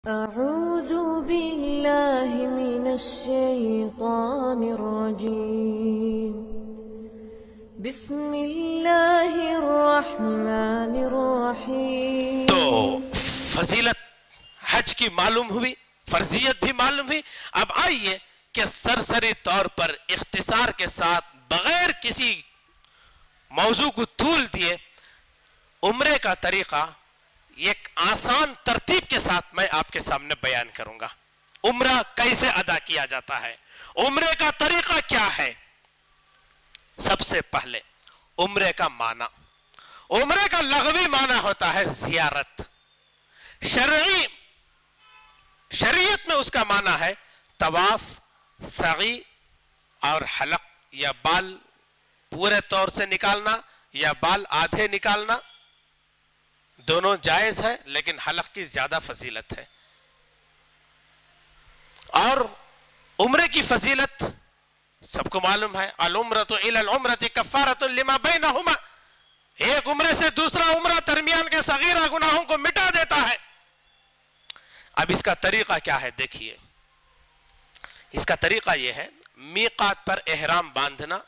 أعوذ بالله من الشيطان الرجيم بسم الله الرحمن الرحيم۔ تو فضیلت حج کی معلوم ہوئی، فرضیت بھی معلوم ہوئی۔ اب آئیے کہ سرسری طور پر اختصار کے ساتھ بغیر کسی موضوع کو طول دیے عمرے کا طریقہ ایک آسان ترتیب کے ساتھ میں آپ کے سامنے بیان کروں گا۔ عمرہ کیسے ادا کیا جاتا ہے، عمرے کا طریقہ کیا ہے۔ سب سے پہلے عمرے کا معنی، عمرے کا لغوی معنی ہوتا ہے زیارت۔ شریعت میں اس کا معنی ہے طواف، سعی اور حلق، یا بال پورے طور سے نکالنا یا بال آدھے نکالنا، دونوں جائز ہے لیکن حلق کی زیادہ فضیلت ہے۔ اور عمرے کی فضیلت سب کو معلوم ہے، العمرۃ الی العمرۃ کفارۃ لما بینہما، ایک عمرے سے دوسرا عمرہ درمیان کے صغیرہ گناہوں کو مٹا دیتا ہے۔ اب اس کا طریقہ کیا ہے دیکھیے، اس کا طریقہ یہ ہے، میقات پر احرام باندھنا،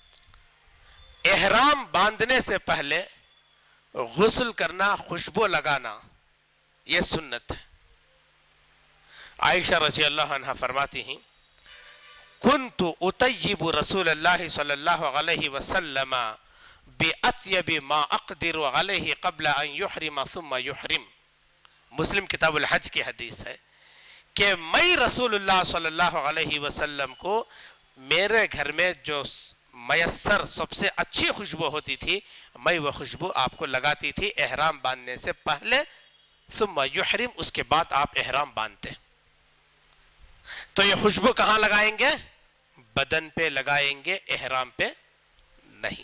احرام باندھنے سے پہلے غسل کرنا، خوشبو لگانا، یہ سنت ہے۔ عائشہ رضی اللہ عنہ فرماتی ہیں، کنت اطیب رسول اللہ صلی اللہ علیہ وسلم بأطیب ما اقدر علیہ قبل ان یحرم ثم یحرم۔ مسلم کتاب الحج کی حدیث ہے کہ میں رسول اللہ صلی اللہ علیہ وسلم کو میرے گھر میں جو میسر سب سے اچھی خوشبو ہوتی تھی، میں وہ خوشبو آپ کو لگاتی تھی احرام باندھنے سے پہلے، ثم یحرم، اس کے بعد آپ احرام باندھتے۔ تو یہ خوشبو کہاں لگائیں گے؟ بدن پہ لگائیں گے، احرام پہ نہیں۔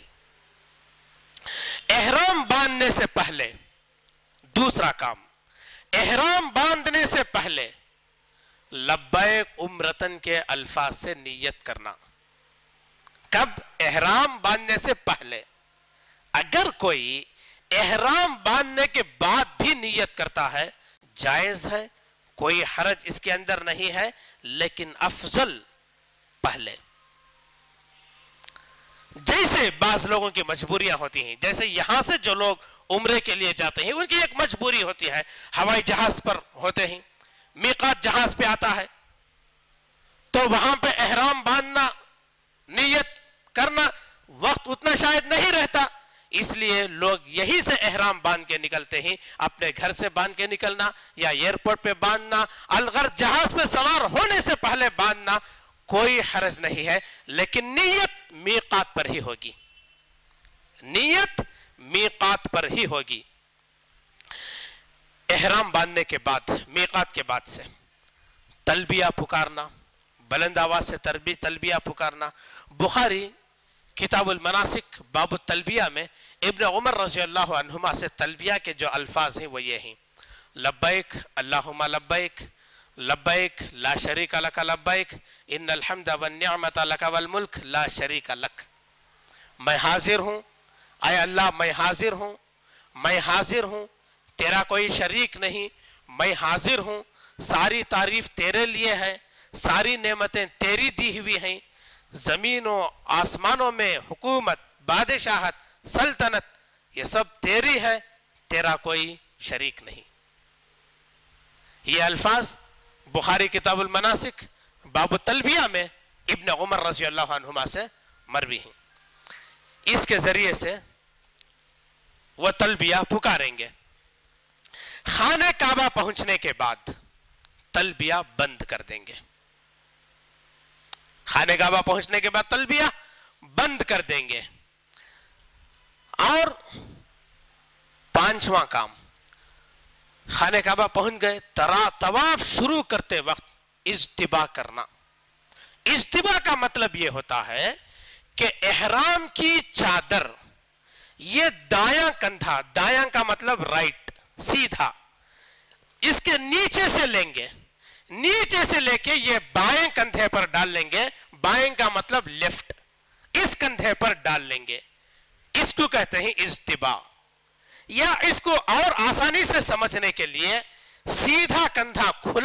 احرام باندھنے سے پہلے دوسرا کام، احرام باندھنے سے پہلے لبیک عمرتن کے الفاظ سے نیت کرنا۔ کب؟ احرام باندھنے سے پہلے۔ اگر کوئی احرام باندھنے کے بعد بھی نیت کرتا ہے جائز ہے، کوئی حرج اس کے اندر نہیں ہے، لیکن افضل پہلے۔ جیسے بعض لوگوں کی مجبوریاں ہوتی ہیں، جیسے یہاں سے جو لوگ عمرے کے لیے جاتے ہیں ان کی ایک مجبوری ہوتی ہے، ہوائی جہاز پر ہوتے ہیں، میقات جہاز پہ آتا ہے، تو وہاں پہ احرام باندھنا، نیت کرنا وقت اتنا شاید نہیں رہتا، اس لیے لوگ یہی سے احرام باندھ کے نکلتے ہیں۔ اپنے گھر سے باندھ کے نکلنا یا ایئرپورٹ پہ باندھنا، الغرض جہاز پہ سوار ہونے سے پہلے باندھنا کوئی حرج نہیں ہے، لیکن نیت میقات پر ہی ہوگی، نیت میقات پر ہی ہوگی۔ احرام باندھنے کے بعد، میقات کے بعد سے تلبیہ پکارنا، بلند آواز سے تلبیہ پکارنا۔ بخاری کتاب المناسک باب التلبیہ میں ابن عمر رضی اللہ عنہما سے تلبیہ کے جو الفاظ ہیں وہ یہ ہیں، لبیک اللہم لبیک، لبیک لا شریک لک لبیک، ان الحمد والنعمت لک والملک لا شریک لک۔ میں حاضر ہوں، اے اللہ میں حاضر ہوں، میں حاضر ہوں، تیرا کوئی شریک نہیں، میں حاضر ہوں، ساری تعریف تیرے لیے ہے، ساری نعمتیں تیری دی ہوئی ہیں، زمین و آسمانوں میں حکومت، بادشاہت، سلطنت یہ سب تیری ہے، تیرا کوئی شریک نہیں۔ یہ الفاظ بخاری کتاب المناسک باب التلبیہ میں ابن عمر رضی اللہ عنہما سے مروی ہیں۔ اس کے ذریعے سے وہ تلبیہ پکاریں گے۔ خانہ کعبہ پہنچنے کے بعد تلبیہ بند کر دیں گے، خانہ کعبہ پہنچنے کے بعد تلبیہ بند کر دیں گے۔ اور پانچواں کام، خانہ کعبہ پہنچ گئے، طواف شروع کرتے وقت اجتباء کرنا۔ اجتباء کا مطلب یہ ہوتا ہے کہ احرام کی چادر یہ دایاں کندھا، دایاں کا مطلب رائٹ، سیدھا، اس کے نیچے سے لیں گے، نیچے سے لے کے یہ بائیں کندھے پر ڈال لیں گے، بائیں کا مطلب لیفٹ، اس کندھے پر ڈال لیں گے، اس کو کہتے ہیں اجتباء۔ یا اس کو اور آسانی سے سمجھنے کے لیے سیدھا کندھا کھول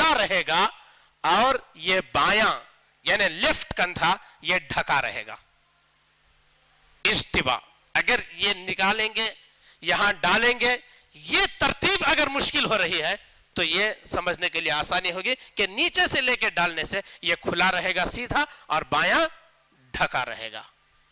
रहेगा और ये बायां यानी लेफ्ट कंधा ये ढका रहेगा। इस्तिवा अगर ये निकालेंगे यहां डालेंगे, ये तरतीब अगर मुश्किल हो रही है तो ये समझने के लिए आसानी होगी कि नीचे से लेकर डालने से ये खुला रहेगा सीधा और बायां ढका रहेगा।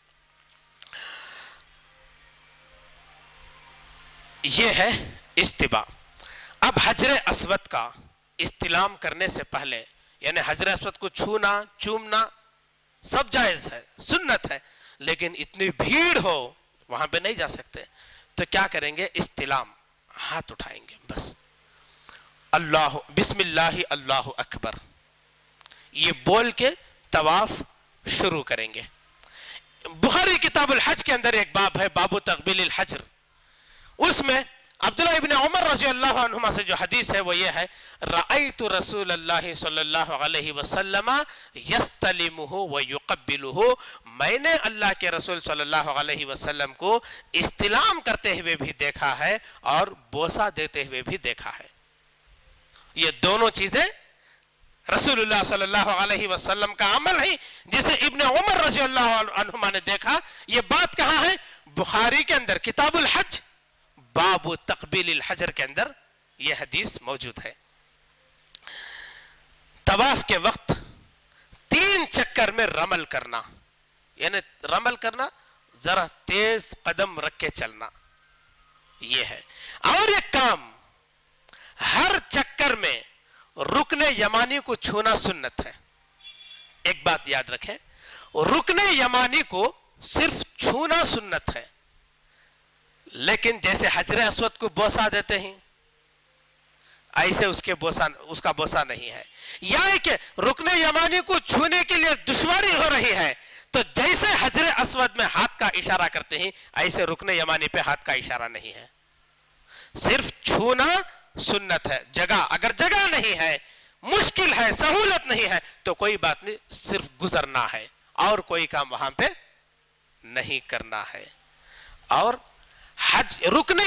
ये है इस्तिवा। अब हजरे अस्वद का इस्तिलाम करने से पहले यानी हजरे अस्वद को छूना चूमना सब जायज है, सुन्नत है, लेकिन इतनी भीड़ हो वहां पे नहीं जा सकते, तो क्या करेंगे? इस्तिलाम, हाथ उठाएंगे बस, अल्लाह बिस्मिल्लाह अल्लाह अकबर ये बोल के तवाफ शुरू करेंगे। बुखारी किताबुल हज के अंदर एक बाब है, बाबु तकबील हजर, उसमें अब्दुल्लाह इब्न उमर रज़ी अल्लाह अन्हुमा से जो हदीस है वो ये है, रअयतु रसूलल्लाह सल्लल्लाहु अलैहि वसल्लम यस्तलिमुहु व युक़ब्बिलुहु, मैंने अल्लाह के रसूल सल्लल्लाहु अलैहि वसल्लम को इस्तिलाम करते हुए भी देखा है और बोसा देते हुए भी देखा है। ये दोनों चीजें रसूलुल्लाह सल्लल्लाहु अलैहि वसल्लम का अमल है जिसे इब्न उमर रज़ी अल्लाह अन्हुमा ने देखा। ये बात कहाँ है? बुखारी के अंदर किताबुल हज बाबु तकबील हजर के अंदर यह हदीस मौजूद है। तवाफ के वक्त 3 चक्कर में रमल करना, यानी रमल करना जरा तेज कदम रख के चलना, यह है। और एक काम, हर चक्कर में रुकने यमानी को छूना सुन्नत है। एक बात याद रखें, रुकने यमानी को सिर्फ छूना सुन्नत है, लेकिन जैसे हजरे अस्वद को बोसा देते हैं ऐसे उसका बोसा नहीं है। या कि रुकने यमानी को छूने के लिए दुश्वारी हो रही है तो जैसे हजरे अस्वद में हाथ का इशारा करते हैं ऐसे रुकने यमानी पे हाथ का इशारा नहीं है, सिर्फ छूना सुन्नत है। अगर जगह नहीं है, मुश्किल है, सहूलत नहीं है तो कोई बात नहीं, सिर्फ गुजरना है और कोई काम वहां पे नहीं करना है। और रुकने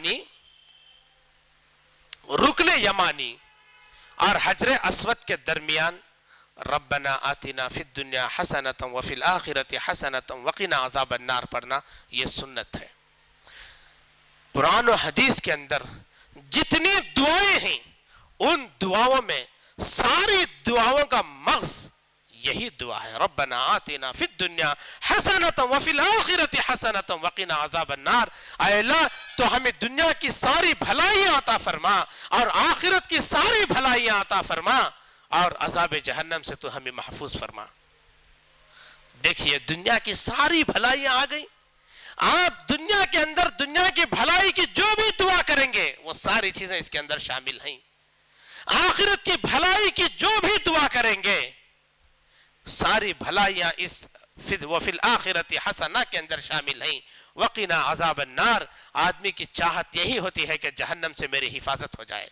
यमानी और हजरे अस्वद के दरमियान रब्बना आतिना फिद दुनिया हसनतम व फिल आखिरति हसनतम वक़िना अज़ाबन नार पढ़ना यह सुन्नत है। कुरान और हदीस के अंदर जितनी दुआएं हैं उन दुआओं में सारी दुआओं का मग़ज़ यही दुआ है, रब्बना आतिना फिद दुनिया हसनतम व फिल आखिरति हसनतम वक़िना अज़ाबन नार। ऐ अल्लाह तो हमें दुनिया की सारी भलाइयां अता फरमा और आखिरत की सारी भलाइयां अता फरमा और अज़ाब जहन्नम से तो हमें महफूज फरमा। देखिए दुनिया की सारी भलाइयां आ गई। आप दुनिया के अंदर दुनिया की भलाई की जो भी दुआ करेंगे वो सारी चीजें इसके अंदर शामिल हैं। आखिरत की भलाई की जो भी दुआ करेंगे सारी भलाइयां इस फिल आखिरती हसना के अंदर शामिल हैं। वक़िना अज़ाबन नार, आदमी की चाहत यही होती है कि जहन्नम से मेरी हिफाजत हो जाए।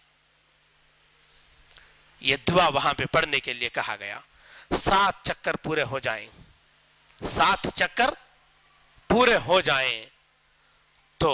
यह दुआ वहां पे पढ़ने के लिए कहा गया। 7 चक्कर पूरे हो जाएं, 7 चक्कर पूरे हो जाएं तो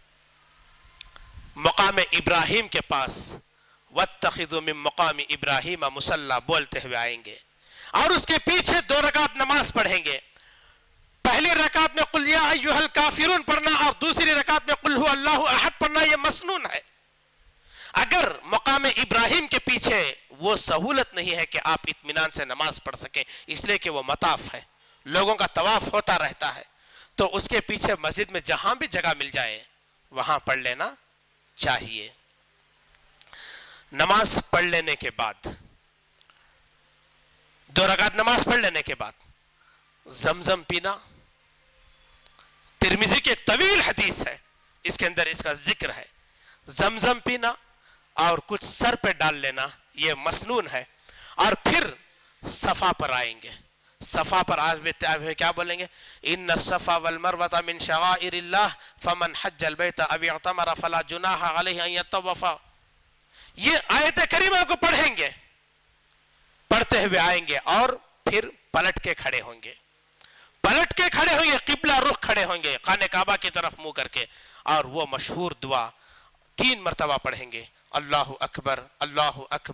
मकाम इब्राहिम के पास वत्तखिज़ू मिन मकाम इब्राहिम मुसल्ला बोलते हुए आएंगे और उसके पीछे 2 रकात नमाज पढ़ेंगे। पहली रकात में कुल या अय्युहल काफिरून पढ़ना और दूसरी रकात में कुल हुवल्लाहु अहद पढ़ना यह मसनून है। अगर मकाम इब्राहिम के पीछे वो सहूलत नहीं है कि आप इत्मीनान से नमाज पढ़ सकें, इसलिए कि वो मताफ है, लोगों का तवाफ होता रहता है, तो उसके पीछे मस्जिद में जहां भी जगह मिल जाए वहां पढ़ लेना चाहिए। नमाज पढ़ लेने के बाद 2 रकात नमाज पढ़ लेने के बाद जमजम पीना। तिरमिजी की एक तवील हदीस है, इसके अंदर इसका जिक्र है। जमजम पीना और कुछ सर पे डाल लेना यह मसनून है। और फिर सफा पर आएंगे। सफा पर आज भी क्या बोलेंगे? इन्ना सफा वल मरवता मिन शआइरिल्लाह फमन हज्जल बैता अव इअतमर फला जुनाह अलैहि अन यतवफ़ा। ये आयत करीमा को पढ़ेंगे, पढ़ते हुए आएंगे और फिर पलट के खड़े होंगे, किबला रुख खड़े होंगे खाने काबा की तरफ मुंह करके, और वो मशहूर दुआ 3 मरतबा पढ़ेंगे, अल्लाहु अकबर अल्लाहु अकबर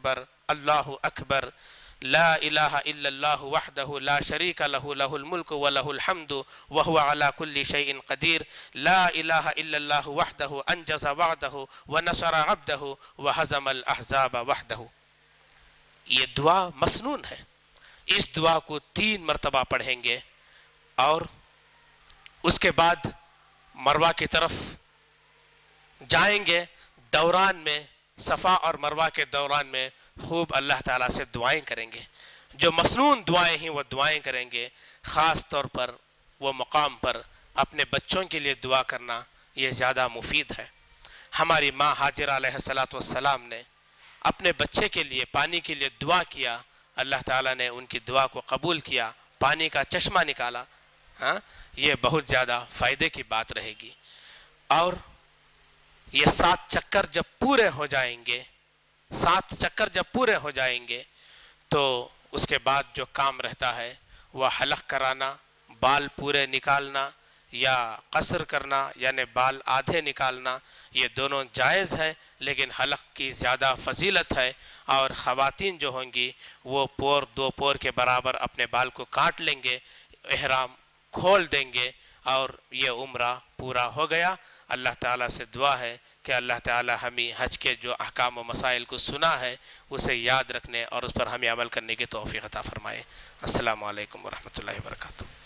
अल्लाहु अकबर, ला इलाहा इल्लल्लाहु वहदहु ला शरीका लहु लहुल मुल्कु व लहुल हम्दु व हुवा अला कुल्ली शैइन क़दीर, ला इलाहा इल्लल्लाहु वहदहु अंजज़ वअदहु व नसरा अब्दहु व हज़मल अहज़ाब वहदहु। ये दुआ मसनून है। इस दुआ को 3 मरतबा पढ़ेंगे और उसके बाद मरवा की तरफ जाएंगे। दौरान में, सफ़ा और मरवा के दौरान में खूब अल्लाह ताला से दुआएं करेंगे। जो मसनून दुआएं हैं वो दुआएं करेंगे। ख़ास तौर पर वो मकाम पर अपने बच्चों के लिए दुआ करना ये ज़्यादा मुफीद है। हमारी माँ हाजिरा अलैहिस्सलातु वस्सलाम ने अपने बच्चे के लिए पानी के लिए दुआ किया, अल्लाह ताला ने उनकी दुआ को कबूल किया, पानी का चश्मा निकाला। हाँ, ये बहुत ज़्यादा फ़ायदे की बात रहेगी। और ये 7 चक्कर जब पूरे हो जाएंगे, 7 चक्कर जब पूरे हो जाएंगे तो उसके बाद जो काम रहता है वह हलक कराना, बाल पूरे निकालना या कसर करना यानी बाल आधे निकालना, ये दोनों जायज़ है, लेकिन हलक की ज़्यादा फजीलत है। और ख़वातीन जो होंगी वो 2 पोर के बराबर अपने बाल को काट लेंगे, एहराम खोल देंगे और ये उम्रा पूरा हो गया। अल्लाह ताला से दुआ है कि अल्लाह ताला हमें हज के जो अहकाम व मसाइल को सुना है उसे याद रखने और उस पर हमें अमल करने की तौफीक अता फरमाए। अस्सलामु अलैकुम व रहमतुल्लाहि व बरकातुहू।